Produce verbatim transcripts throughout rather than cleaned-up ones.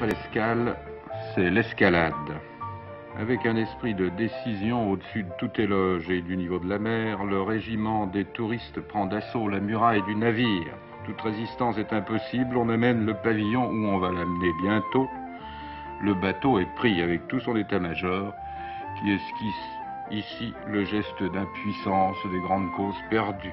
après l'escale, c'est l'escalade. Avec un esprit de décision au-dessus de tout éloge et du niveau de la mer, le régiment des touristes prend d'assaut la muraille du navire. Toute résistance est impossible, on amène le pavillon où on va l'amener bientôt. Le bateau est pris avec tout son état-major qui esquisse ici le geste d'impuissance des grandes causes perdues.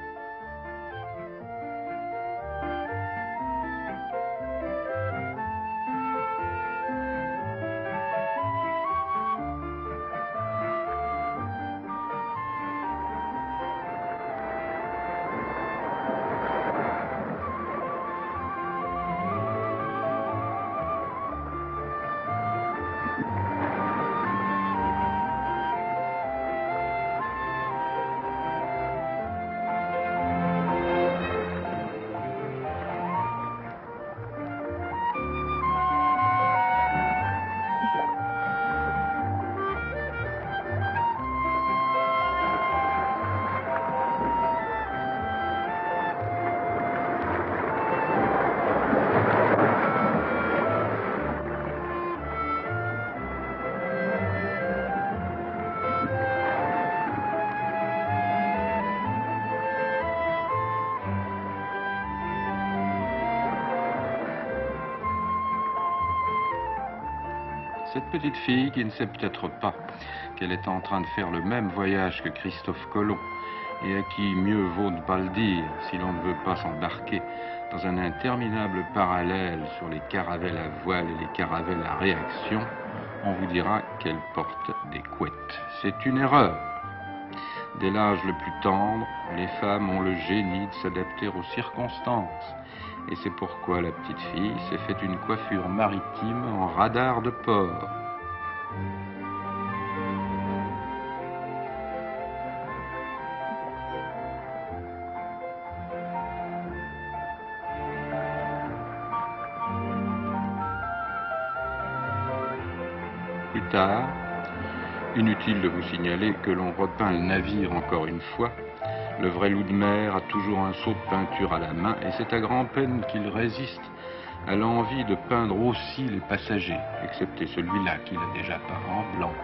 Cette petite fille qui ne sait peut-être pas qu'elle est en train de faire le même voyage que Christophe Colomb et à qui mieux vaut ne pas le dire si l'on ne veut pas s'embarquer dans un interminable parallèle sur les caravelles à voile et les caravelles à réaction, on vous dira qu'elle porte des couettes. C'est une erreur. Dès l'âge le plus tendre, les femmes ont le génie de s'adapter aux circonstances. Et c'est pourquoi la petite fille s'est fait une coiffure maritime en radar de port. Plus tard, inutile de vous signaler que l'on repeint le navire encore une fois. Le vrai loup de mer a toujours un seau de peinture à la main et c'est à grand-peine qu'il résiste à l'envie de peindre aussi les passagers, excepté celui-là qu'il a déjà peint en blanc.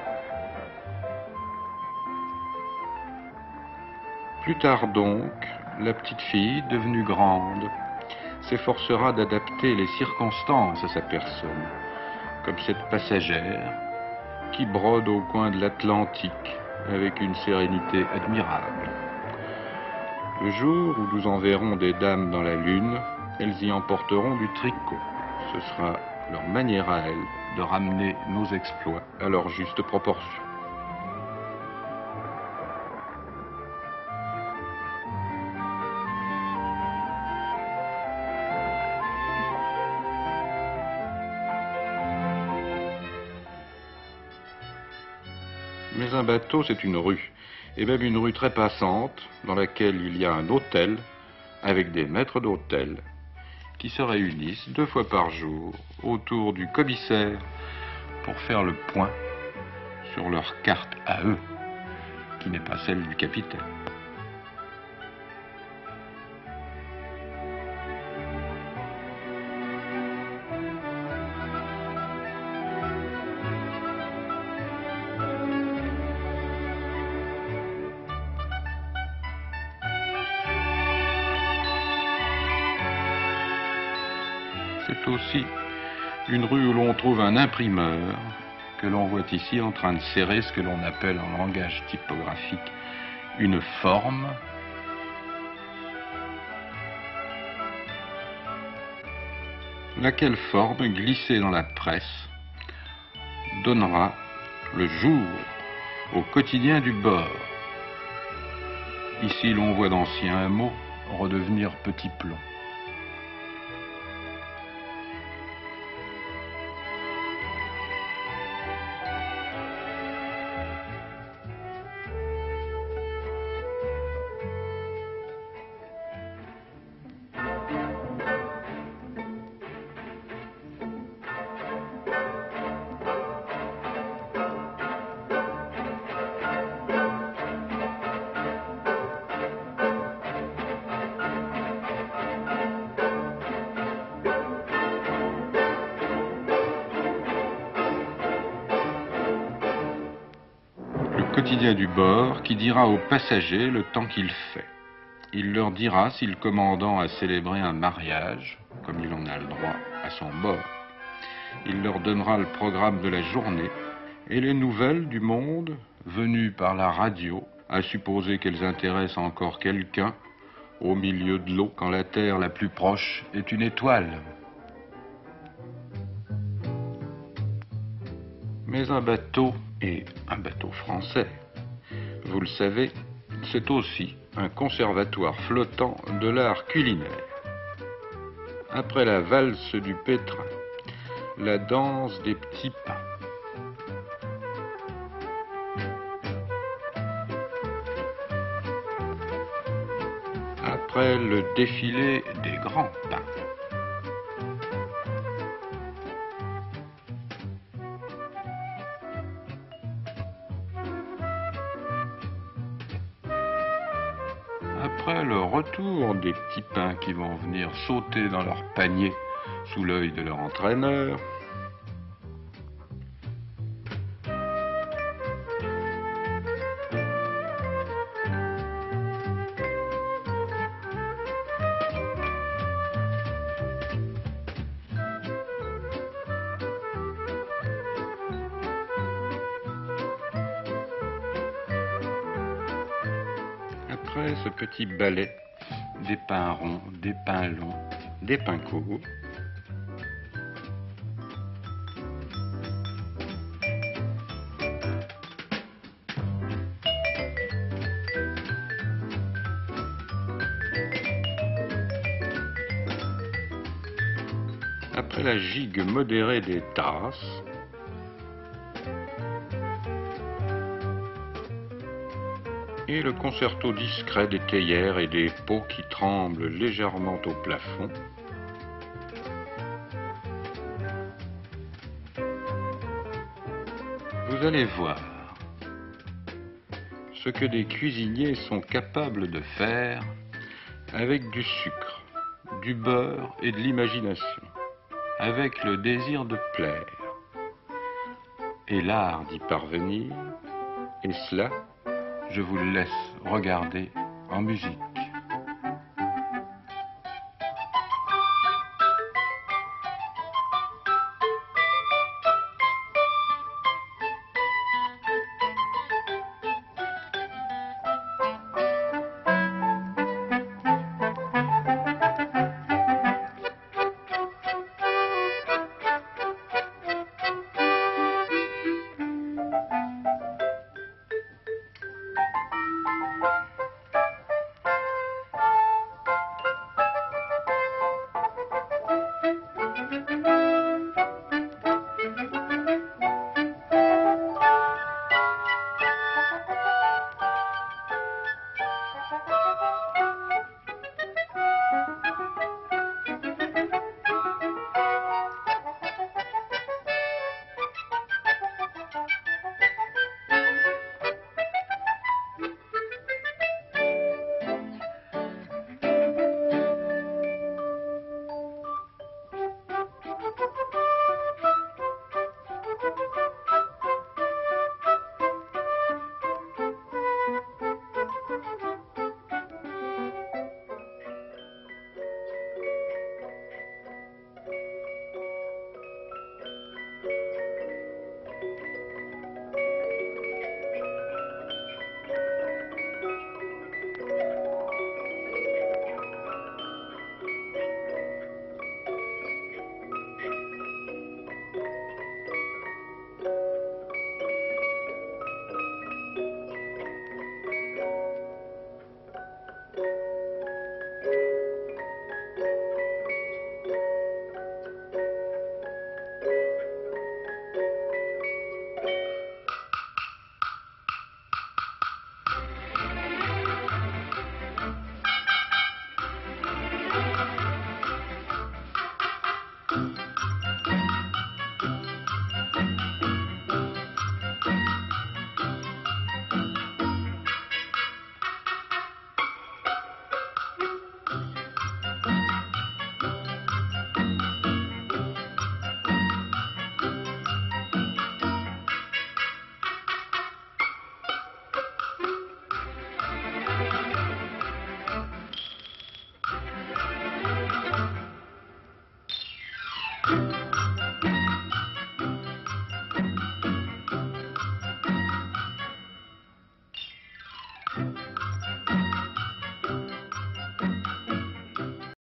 Plus tard donc, la petite fille, devenue grande, s'efforcera d'adapter les circonstances à sa personne, comme cette passagère qui brode au coin de l'Atlantique avec une sérénité admirable. Le jour où nous enverrons des dames dans la Lune, elles y emporteront du tricot. Ce sera leur manière à elles de ramener nos exploits à leur juste proportion. Mais un bateau, c'est une rue, et même une rue très passante, dans laquelle il y a un hôtel, avec des maîtres d'hôtel, qui se réunissent deux fois par jour autour du commissaire pour faire le point sur leur carte à eux, qui n'est pas celle du capitaine. C'est aussi une rue où l'on trouve un imprimeur que l'on voit ici en train de serrer ce que l'on appelle en langage typographique une forme. Laquelle forme, glissée dans la presse, donnera le jour au quotidien du bord. Ici l'on voit d'anciens mots redevenir petits plombs. quotidien du bord qui dira aux passagers le temps qu'il fait. Il leur dira si le commandant a célébré un mariage, comme il en a le droit à son bord. Il leur donnera le programme de la journée et les nouvelles du monde venues par la radio, à supposer qu'elles intéressent encore quelqu'un au milieu de l'eau quand la terre la plus proche est une étoile. Mais un bateau, et un bateau français, vous le savez, c'est aussi un conservatoire flottant de l'art culinaire. Après la valse du pétrin, la danse des petits pains. Après le défilé des grands pains. Après le retour des petits pains qui vont venir sauter dans leur panier sous l'œil de leur entraîneur. Après ce petit ballet, des pains ronds, des pains longs, des pains courts. Après la gigue modérée des tasses, et le concerto discret des théières et des pots qui tremblent légèrement au plafond. Vous allez voir ce que des cuisiniers sont capables de faire avec du sucre, du beurre et de l'imagination, avec le désir de plaire et l'art d'y parvenir, et cela, je vous le laisse regarder en musique.